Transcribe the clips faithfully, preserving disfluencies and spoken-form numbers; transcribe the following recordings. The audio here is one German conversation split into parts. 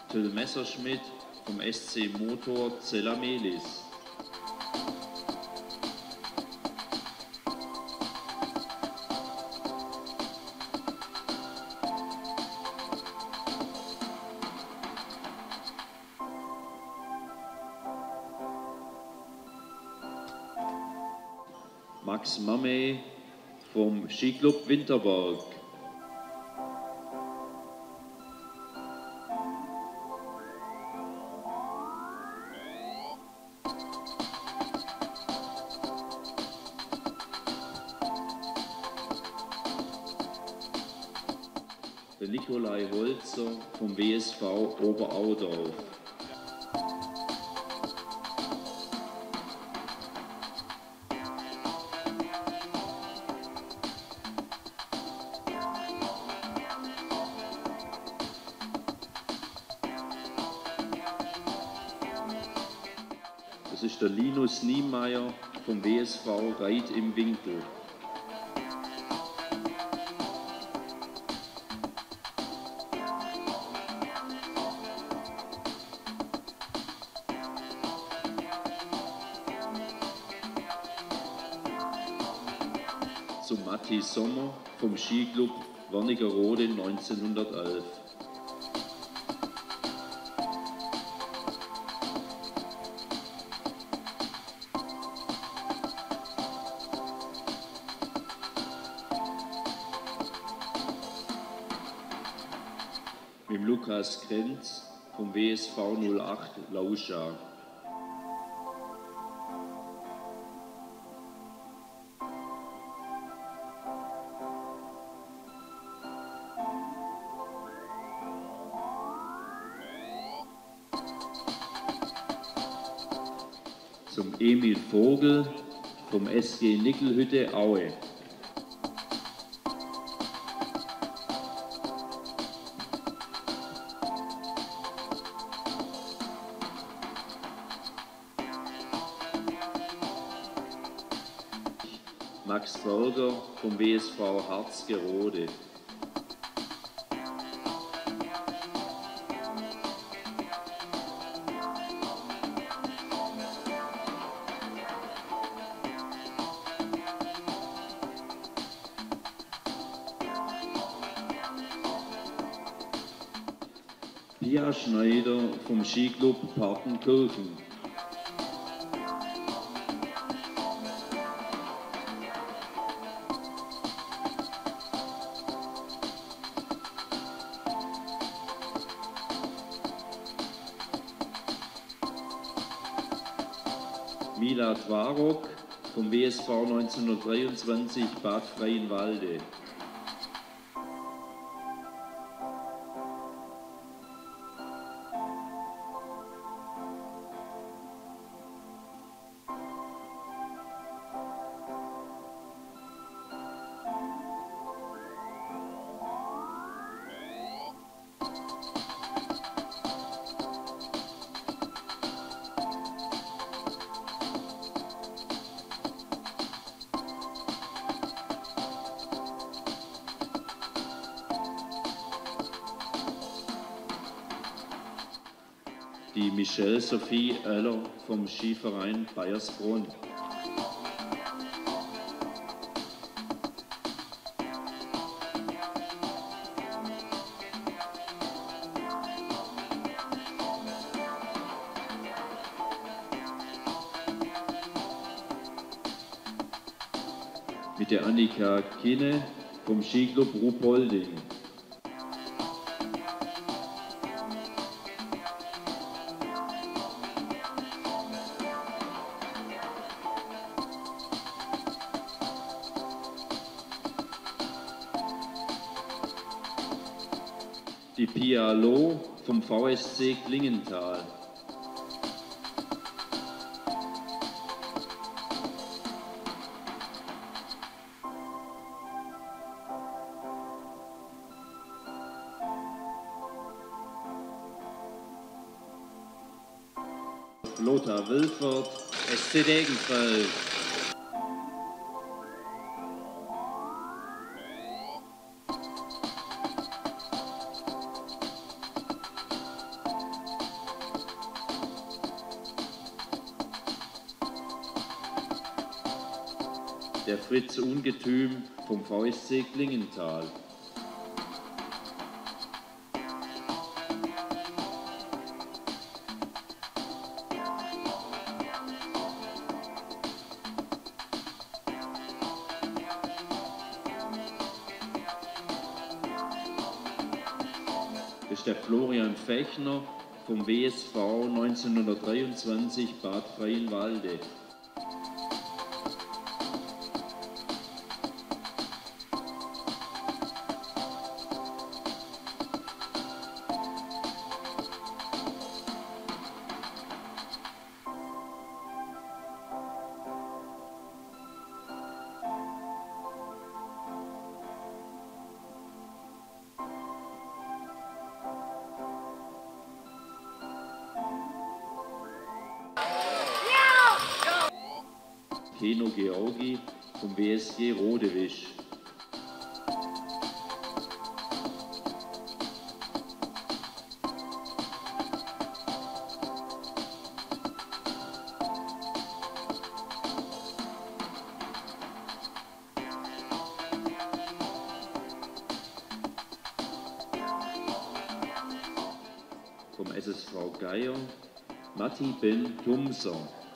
Till Messerschmidt vom S C Motor Zella-Mehlis. Max Mamey vom Skiclub Winterberg. Der Nikolai Holzer vom W S V Oberaudorf. Das ist der Linus Niemeyer vom W S V Reit im Winkel. Zum Matti Sommer vom Skiclub Wernigerode neunzehnhundertelf. Mit dem Lukas Krenz vom W S V null acht Lauscha. Zum Emil Vogel vom S G Nickelhütte Aue. Max Berger vom W S V Harzgerode. Pia Schneider vom Skiclub Partenkirchen. Mila Twarok vom W S V neunzehnhundertdreiundzwanzig Bad Freienwalde. Die Michelle Sophie Oeller vom Skiverein Baiersbronn. Mit der Annika Kinne vom Skiclub Ruhpolding. Die Pia Loh vom V S C Klingenthal. Lothar Wilfert, S C Degenfeld. der Fritz Ungetüm vom V S C Klingenthal. Das ist der Florian Fechner vom W S V neunzehnhundertdreiundzwanzig Bad Freienwalde. Keno Georgi vom W S G Rodewisch. Vom S S V Geier Matti Ben Tumser.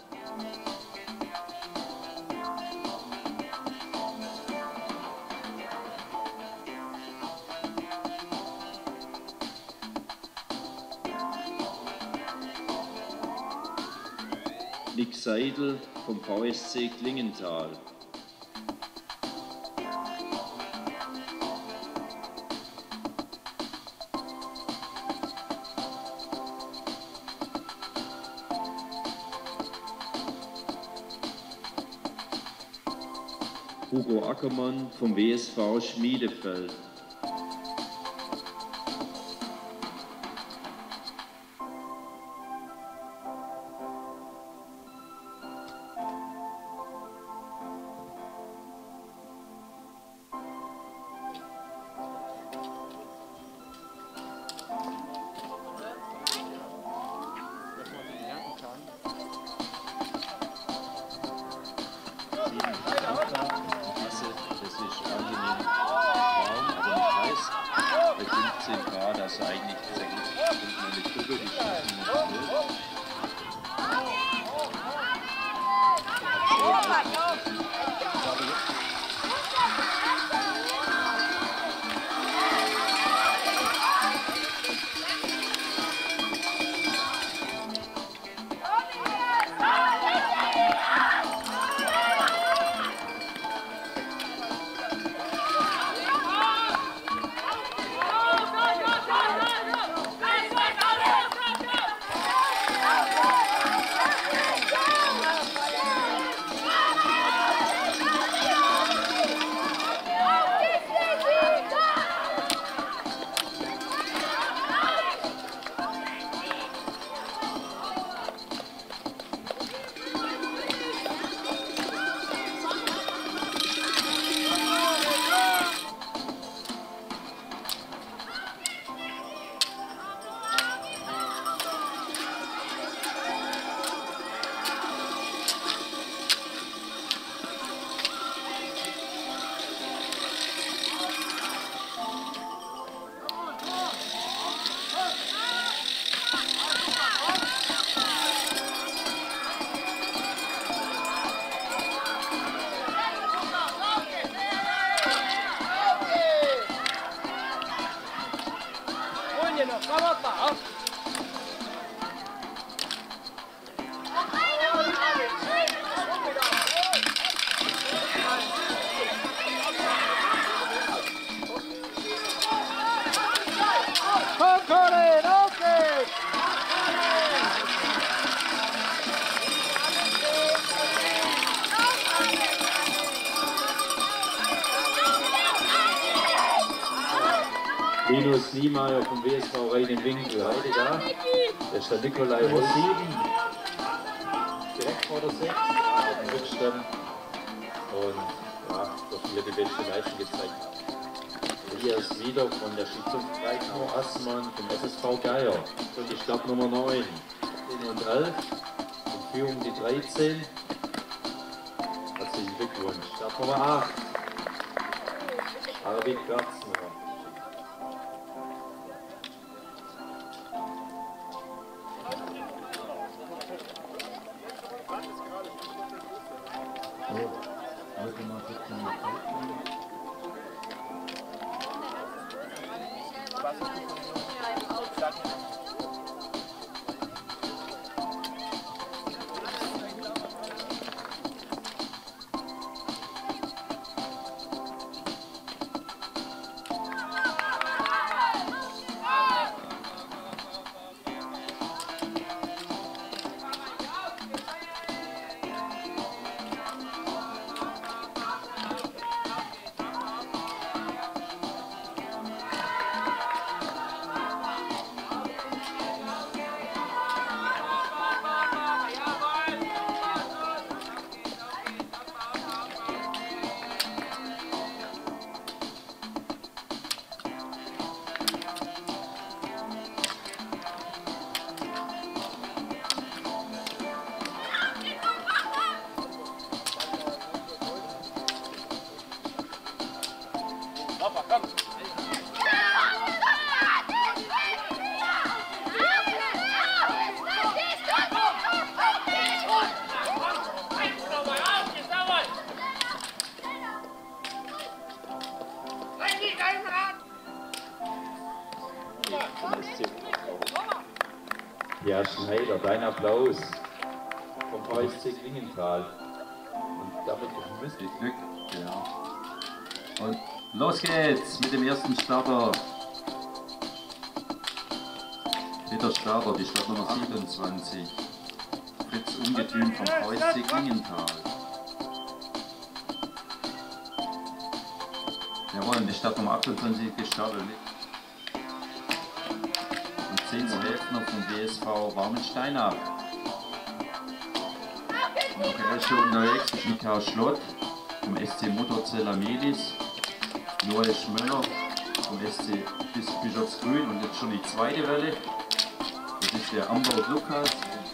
Nick Seidel vom V S C Klingenthal. Hugo Ackermann vom W S V Schmiedefeld. Das ist angenehm warm, aber nicht heiß. Bei fünfzehn Grad, also eigentlich sehr gut. Und meine Kuppe, die schießen nicht zwölf. Linus Niemeyer vom W S V Rhein-im-Winkel. Heute da, das ist der Nikolai Rossi, direkt vor der sechs, auf dem Rückstand. Und ja, doch hier die beste Leistung gezeigt. Elias wieder von der Schiedsrichter Assmann vom S S V Geier. Und ich glaube Nummer neun. zehn und elf. In Führung die dreizehn. Herzlichen Glückwunsch. Glückwunsch. Startnummer acht. Arvid Garzner. Ja, Schneider, dein Applaus vom V S C Klingenthal. Und damit müsst ihr Glück. Ja. Und los geht's mit dem ersten Starter. Dritter Starter, die Startnummer siebenundzwanzig. Fritz Ungetüm vom V S C Klingenthal. Jawohl, die Startnummer achtundzwanzig gestartet. Zenzo Häfner vom B S V Warmensteinach. Noch er ist schon unterwegs ist Mikau Schlott vom S C Motorzeller Medis. Noel Schmöller vom S C Bischofsgrün und jetzt schon die zweite Welle. Das ist der Ambaut Lukas.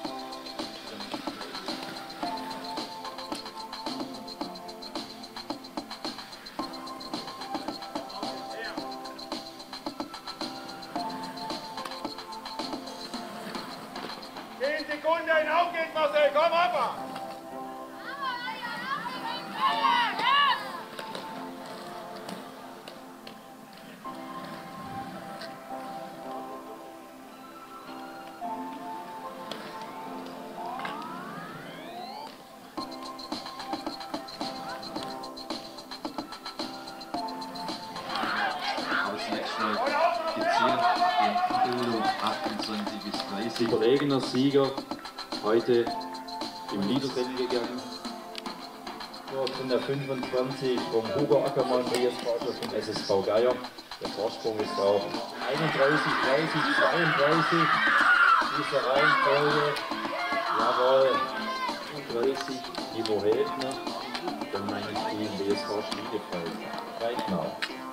Sekunden, auf geht's Marcel, komm ab! Überlegener Sieger heute im Liederrennen gegangen. Von der fünfundzwanzig vom Hugo Ackermann, B S V vom S S V Geier. Der Vorsprung ist auf einunddreißig, dreißig, zweiunddreißig. Diese Reihenfolge. Jawohl. dreißig, Ivo Häfner. Dann meine ich den B S V Schmiedefeld. Reitnau.